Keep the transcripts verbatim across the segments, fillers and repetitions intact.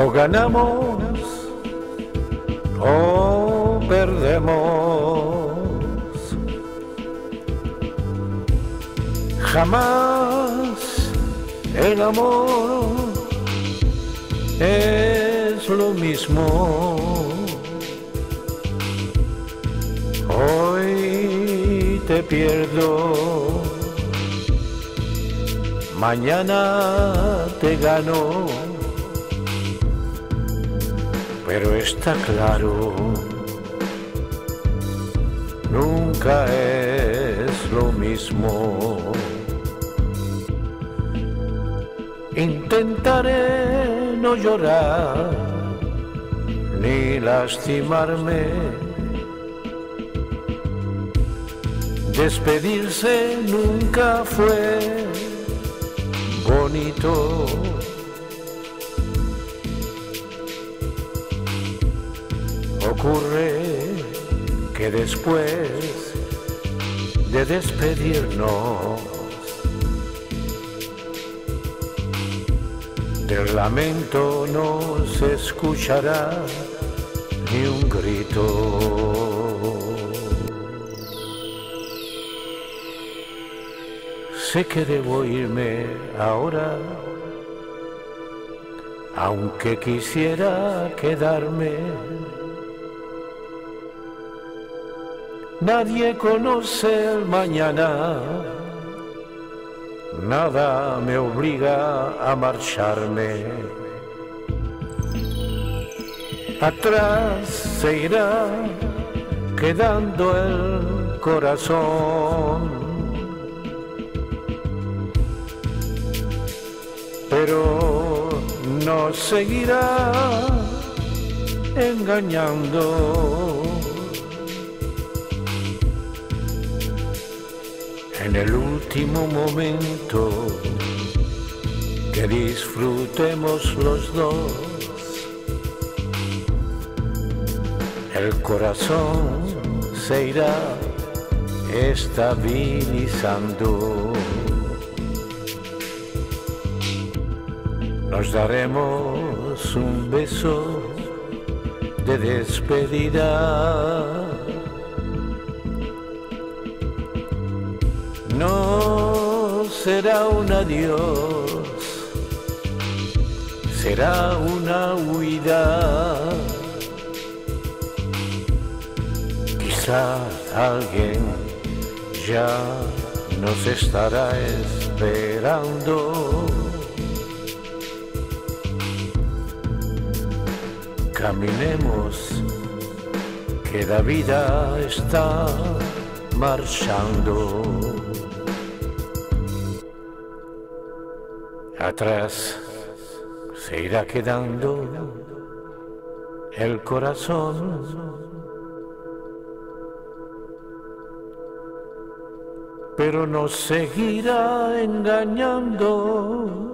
O ganamos o perdemos. Jamás el amor es lo mismo. Hoy te pierdo, mañana te gano, pero está claro, nunca es lo mismo. Intentaré no llorar ni lastimarme. Despedirse nunca fue bonito. Ocurre que después de despedirnos, del lamento no se escuchará ni un grito. Sé que debo irme ahora, aunque quisiera quedarme. Nadie conoce el mañana, nada me obliga a marcharme. Atrás se irá quedando el corazón, pero nos seguirá engañando. En el último momento que disfrutemos los dos, el corazón se irá estabilizando. Nos daremos un beso de despedida. No será un adiós, será una huida. Quizás alguien ya nos estará esperando. Caminemos, que la vida está marchando. Atrás se irá quedando el corazón, pero nos seguirá engañando.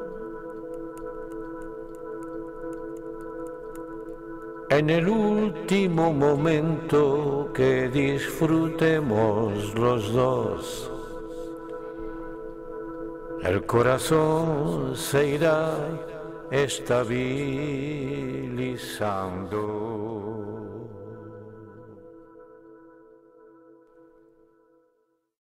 En el último momento que disfrutemos los dos, el corazón se irá estabilizando.